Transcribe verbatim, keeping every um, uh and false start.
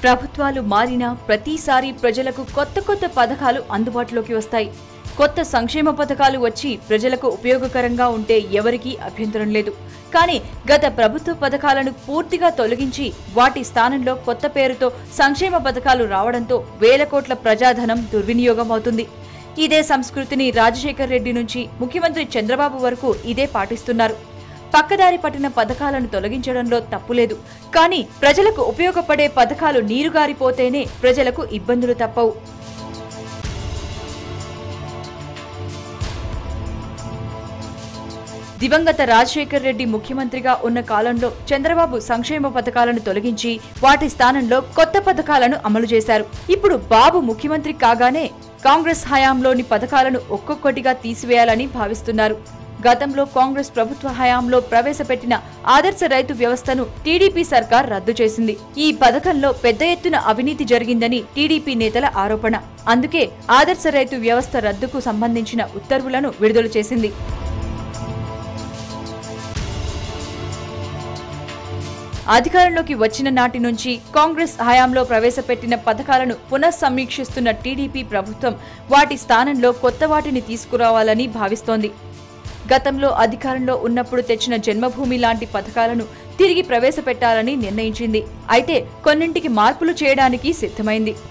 ప్రభుత్వాలు మారినా ప్రతిసారి ప్రజలకు కొత్త కొత్త పథకాలు అందుబాటులోకి వస్తాయి. కొత్త సంక్షేమ పథకాలు వచ్చి ప్రజలకు ఉపయోగకరంగా ఉంటే ఎవరికీ అభ్యంతరం లేదు. కానీ గత ప్రభుత్వ పథకాలను పూర్తిగా తొలగించి వాటి స్థానంలో కొత్త పేరుతో సంక్షేమ పథకాలు రావడంతో వేల కోట్ల ప్రజాధనం దుర్వినియోగం అవుతుంది. ఇదే సంస్కృతిని రాజశేఖర్ రెడ్డి నుంచి ముఖ్యమంత్రి చంద్రబాబు వరకు ఇదే పాటిస్తున్నారు. పక్కదారి పట్టిన పథకాలను తొలగించడంలో తప్పులేదు. కానీ ప్రజలకు ఉపయోగపడే పథకాలు నీరుగారిపోతేనే ప్రజలకు ఇబ్బందులు తప్పవు. దివంగత రాజశేఖర్ రెడ్డి ముఖ్యమంత్రిగా ఉన్న కాలంలో చంద్రబాబు సంక్షేమ పథకాలను తొలగించి వాటి స్థానంలో కొత్త పథకాలను అమలు చేశారు. ఇప్పుడు బాబు ముఖ్యమంత్రి కాగానే కాంగ్రెస్ హయాంలోని పథకాలను ఒక్కొక్కటిగా తీసివేయాలని భావిస్తున్నారు. గతంలో కాంగ్రెస్ ప్రభుత్వ హయాంలో ప్రవేశపెట్టిన ఆదర్శ రైతు వ్యవస్థను టీడీపీ సర్కార్ రద్దు చేసింది. ఈ పథకంలో పెద్ద ఎత్తున అవినీతి జరిగిందని టీడీపీ నేతల ఆరోపణ. అందుకే ఆదర్శ రైతు వ్యవస్థ రద్దుకు సంబంధించిన ఉత్తర్వులను విడుదల చేసింది. అధికారంలోకి వచ్చిన నాటి నుంచి కాంగ్రెస్ హయాంలో ప్రవేశపెట్టిన పథకాలను పునఃసమీక్షిస్తున్న టీడీపీ ప్రభుత్వం వాటి స్థానంలో కొత్త వాటిని తీసుకురావాలని భావిస్తోంది. గతంలో అధికారంలో ఉన్నప్పుడు తెచ్చిన జన్మభూమి లాంటి పథకాలను తిరిగి ప్రవేశపెట్టాలని నిర్ణయించింది. అయితే కొన్నింటికి మార్పులు చేయడానికి సిద్ధమైంది.